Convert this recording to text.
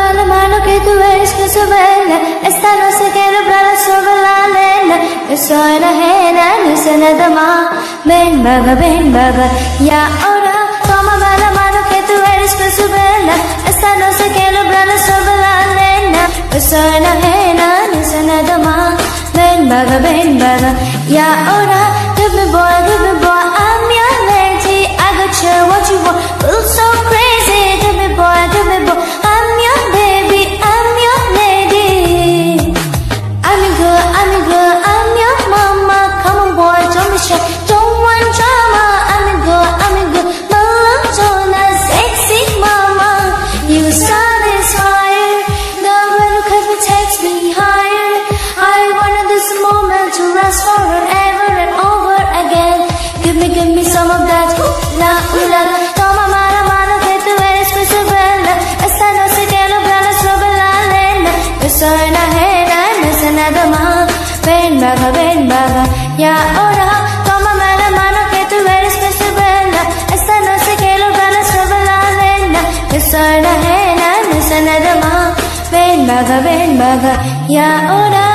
la mano que tú eres que su vela. Esta no se quiere hablar sobre la lena. Yo soy la ajena, no sé nada más. Ven vaga, y ahora tómame la mano que tú eres que su vela. Esta no se quiere hablar sobre la lena. Yo soy la ajena, no sé nada más. Ven vaga, y ahora give me boy, I'm your lady. I got you what you want, feel so crazy. Give me boy, I'm your baby, I'm your lady. I'm your girl, I'm your mama. Come on boy, don't be shy, don't want drama. I'm your girl, Malone, sexy mama. You satisfy the way you cut me takes me higher. I wanted this moment to last forever and over again. Give me some of that ooh la. Toma mano que tú eres pues su vela. Esta no se quiere hablar sobre la lena. Yo soy la ajena, no sé nada más. Ven vaga, y ahora tómame la mano que tú eres pues su vela. Esta no se quiere hablar sobre la lena. Yo soy la ajena, no sé nada más. Ven vaga, y ahora